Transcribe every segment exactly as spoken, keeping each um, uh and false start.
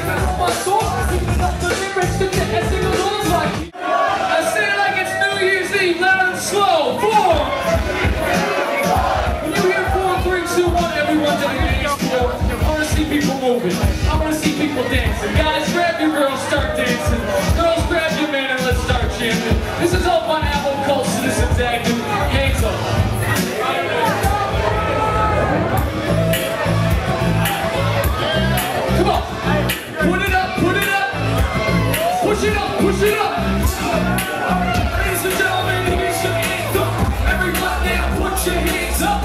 sleeping on my soul. Sleeping up the lyrics to get that single on like. I say it like it's New Year's Eve, loud and slow. Four. When you hear four, three, two, one, everyone to the dance floor. I wanna see people moving. I wanna see people dancing. Guys, grab your girls, start dancing. Girls, grab your man and let's start jamming. This is all my album called Citizens Active. Hands up. Come on. Put it up, put it up. Push it up, push it up. Ladies and gentlemen, here's your anthem. Everyone now put your hands up.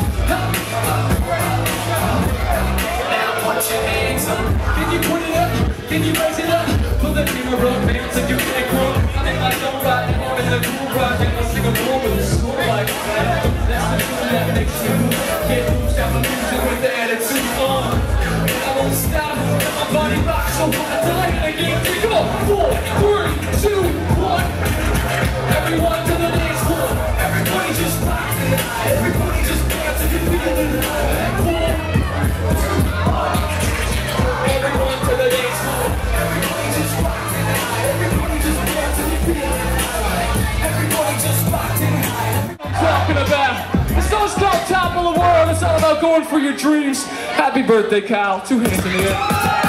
Now put your hands up. Can you put it up? Can you raise it up? Put the camera up, man, so you can grow. I think I don't ride anymore in the cool ride. Then I'll sing a blow with a school like that. That's the tune that makes you get loose. I'm losing with the attitude on. I won't stop. Let my body rock so hard till I hit again. Come on, four, three, two, one. Everyone to the dance floor. Everybody just rock it. Everybody just dance if you feel it. Four, two, one. Everyone to the dance floor. Everybody just rock it. Everybody just dance if you feel it. Everybody just rock it. I'm talking about. This song's called Top of the World. It's all about going for your dreams. Happy birthday, Kyle. Two hands in the air.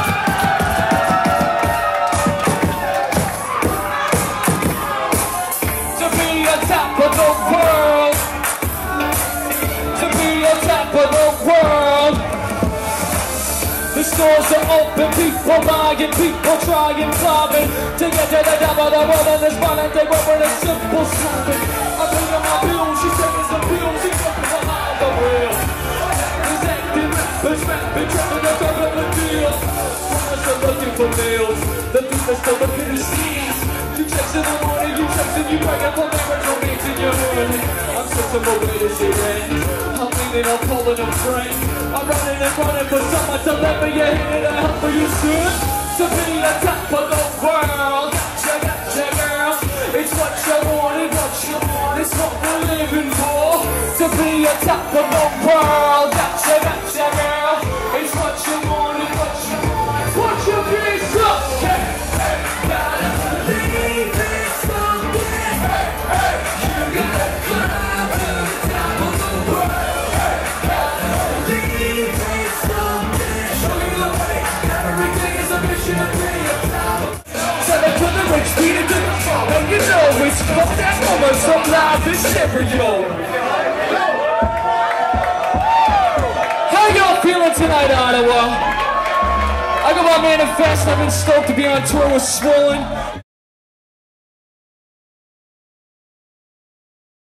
To be on top of the world. To be on top of the world. The stores are open, people buying, people trying, climbing to get to the top of the world. And this one they went with a simple slogan. I'm paying my bills, she's taking some pills, she's looking behind the wheel. He's acting, rappers rapping, trapping up over the deal. Runners are looking for meals, the thief is still looking to steal. You chasing the money, you chasing, you praying for marriage, romance in your money. I'm searching for where to see that. I'm leaning, I'm pulling a train. I'm running and running for someone to let me in and I help for you soon. To be the top of the world. Gotcha, gotcha, girl. It's what you want and what you want. It's what we're living for. To be the top of the world. Gotcha, gotcha, girl. It's what you want and what you want. Put your hands up. Hey, hey, gotta believe in something. Hey, hey, you gotta climb to the top of the world. And you know it's called that moment so live in stereo. How y'all feeling tonight, Ottawa? I got my manifest. I've been stoked to be on tour with Swollen.